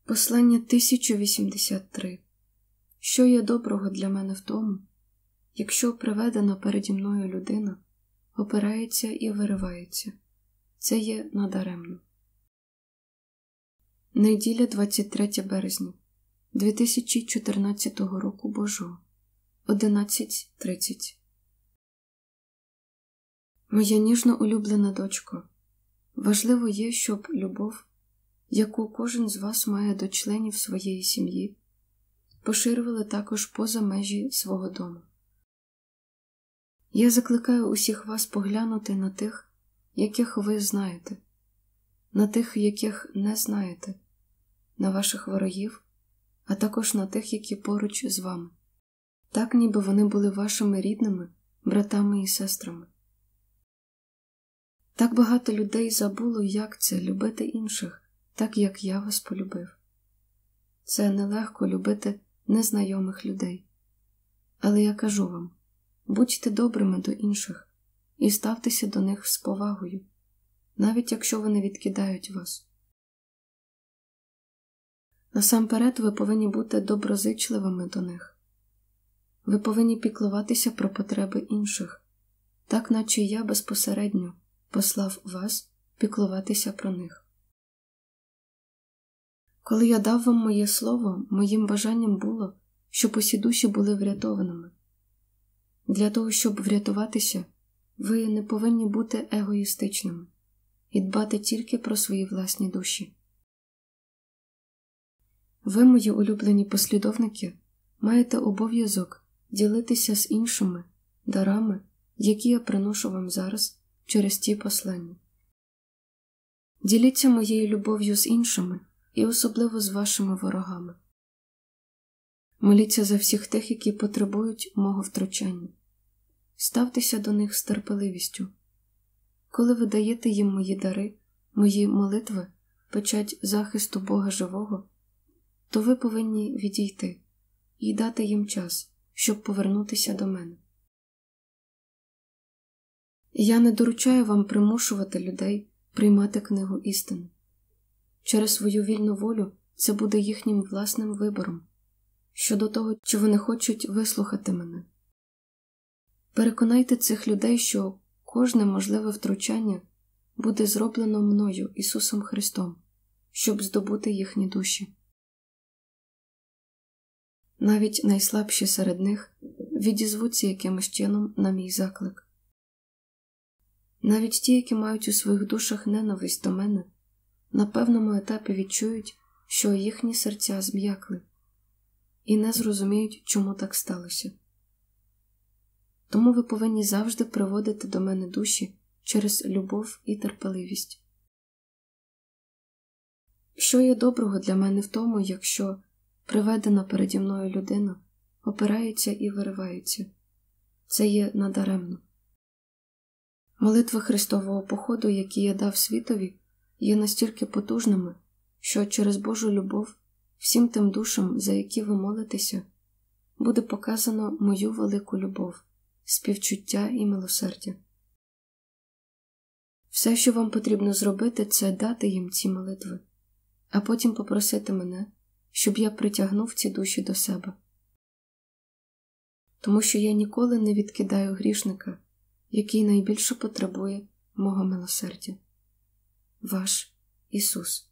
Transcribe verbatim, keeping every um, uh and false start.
Послання тисяча вісімдесят три. Що є доброго для мене в тому, якщо приведена переді мною людина опирається і виривається? Це є надаремно. Неділя, двадцять третє березня дві тисячі чотирнадцятого року Божого, одинадцять тридцять. Моя ніжно улюблена дочко, важливо є, щоб любов, яку кожен з вас має до членів своєї сім'ї, поширювали також поза межі свого дому. Я закликаю усіх вас поглянути на тих, яких ви знаєте, на тих, яких не знаєте, на ваших ворогів, а також на тих, які поруч з вами, так ніби вони були вашими рідними, братами і сестрами. Так багато людей забуло, як це любити інших, так як я вас полюбив. Це нелегко любити незнайомих людей. Але я кажу вам, будьте добрими до інших і ставтеся до них з повагою, навіть якщо вони відкидають вас. Насамперед ви повинні бути доброзичливими до них. Ви повинні піклуватися про потреби інших, так наче я безпосередньо послав вас піклуватися про них. Коли я дав вам моє слово, моїм бажанням було, щоб усі душі були врятованими. Для того, щоб врятуватися, ви не повинні бути егоїстичними і дбати тільки про свої власні душі. Ви, мої улюблені послідовники, маєте обов'язок ділитися з іншими дарами, які я приношу вам зараз через ті послання. Діліться моєю любов'ю з іншими, і особливо з вашими ворогами. Моліться за всіх тих, які потребують мого втручання. Ставтеся до них з терпеливістю. Коли ви даєте їм мої дари, мої молитви, печать захисту Бога живого, то ви повинні відійти і дати їм час, щоб повернутися до мене. Я не доручаю вам примушувати людей приймати книгу істини. Через свою вільну волю це буде їхнім власним вибором щодо того, чи вони хочуть вислухати мене. Переконайте цих людей, що кожне можливе втручання буде зроблено мною, Ісусом Христом, щоб здобути їхні душі. Навіть найслабші серед них відізвуться якимось чином на мій заклик. Навіть ті, які мають у своїх душах ненависть до мене, на певному етапі відчують, що їхні серця зм'якли, і не зрозуміють, чому так сталося. Тому ви повинні завжди приводити до мене душі через любов і терпеливість. Що є доброго для мене в тому, якщо приведена переді мною людина опирається і виривається? Це є надаремно. Молитви Христового походу, які я дав світові, є настільки потужними, що через Божу любов всім тим душам, за які ви молитеся, буде показано мою велику любов, співчуття і милосердя. Все, що вам потрібно зробити, це дати їм ці молитви, а потім попросити мене, щоб я притягнув ці душі до себе. Тому що я ніколи не відкидаю грішника, який найбільше потребує мого милосердя. Ваш Ісус.